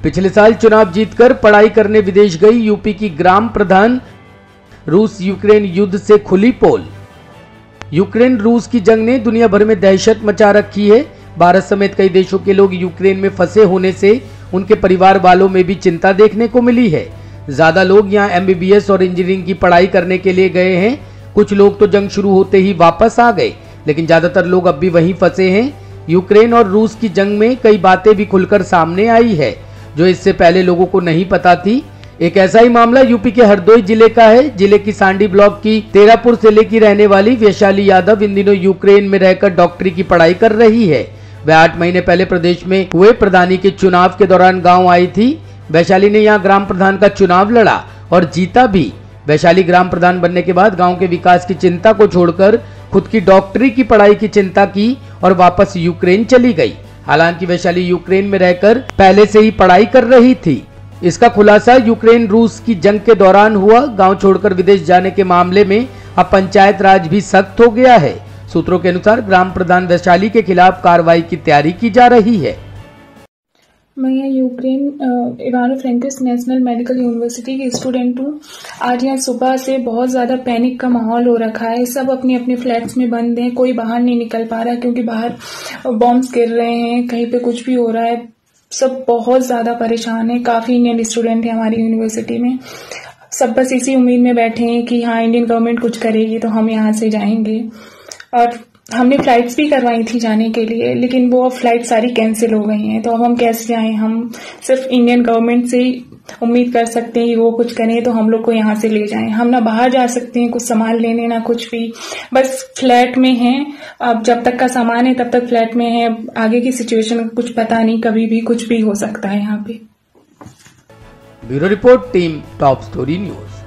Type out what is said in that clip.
पिछले साल चुनाव जीतकर पढ़ाई करने विदेश गई यूपी की ग्राम प्रधान। रूस यूक्रेन युद्ध से खुली पोल। यूक्रेन रूस की जंग ने दुनिया भर में दहशत मचा रखी है। भारत समेत कई देशों के लोग यूक्रेन में फंसे होने से उनके परिवार वालों में भी चिंता देखने को मिली है। ज्यादा लोग यहाँ एमबीबीएस और इंजीनियरिंग की पढ़ाई करने के लिए गए हैं। कुछ लोग तो जंग शुरू होते ही वापस आ गए, लेकिन ज्यादातर लोग अब भी वहीं फंसे हैं। यूक्रेन और रूस की जंग में कई बातें भी खुलकर सामने आई है जो इससे पहले लोगों को नहीं पता थी। एक ऐसा ही मामला यूपी के हरदोई जिले का है। जिले की सांडी ब्लॉक की तेरापुर जिले की रहने वाली वैशाली यादव इन दिनों यूक्रेन में रहकर डॉक्टरी की पढ़ाई कर रही है। वह 8 महीने पहले प्रदेश में हुए प्रधानी के चुनाव के दौरान गांव आई थी। वैशाली ने यहां ग्राम प्रधान का चुनाव लड़ा और जीता भी। वैशाली ग्राम प्रधान बनने के बाद गांव के विकास की चिंता को छोड़कर खुद की डॉक्टरी की पढ़ाई की चिंता की और वापस यूक्रेन चली गई। हालांकि वैशाली यूक्रेन में रहकर पहले से ही पढ़ाई कर रही थी। इसका खुलासा यूक्रेन रूस की जंग के दौरान हुआ। गांव छोड़कर विदेश जाने के मामले में अब पंचायत राज भी सख्त हो गया है। सूत्रों के अनुसार ग्राम प्रधान वैशाली के खिलाफ कार्रवाई की तैयारी की जा रही है। मैं Ukraine Ivano-Frankivsk national medical university की स्टूडेंट हूँ। आज यहाँ सुबह से बहुत ज़्यादा पैनिक का माहौल हो रखा है। सब अपने अपने फ्लैट्स में बंद हैं, कोई बाहर नहीं निकल पा रहा है क्योंकि बाहर बॉम्ब्स गिर रहे हैं, कहीं पे कुछ भी हो रहा है। सब बहुत ज़्यादा परेशान है। काफ़ी इंडियन स्टूडेंट हैं हमारी यूनिवर्सिटी में। सब बस इसी उम्मीद में बैठे हैं कि हाँ इंडियन गवर्नमेंट कुछ करेगी तो हम यहाँ से जाएंगे। और हमने फ्लाइट्स भी करवाई थी जाने के लिए, लेकिन वो अब फ्लाइट सारी कैंसिल हो गई हैं। तो अब हम कैसे जाएं? हम सिर्फ इंडियन गवर्नमेंट से ही उम्मीद कर सकते हैं कि वो कुछ करें तो हम लोग को यहाँ से ले जाएं। हम ना बाहर जा सकते हैं कुछ सामान लेने, ना कुछ भी, बस फ्लैट में हैं। अब जब तक का सामान है तब तक फ्लैट में है। आगे की सिचुएशन का कुछ पता नहीं, कभी भी कुछ भी हो सकता है यहाँ पे। Bureau report, team top story news.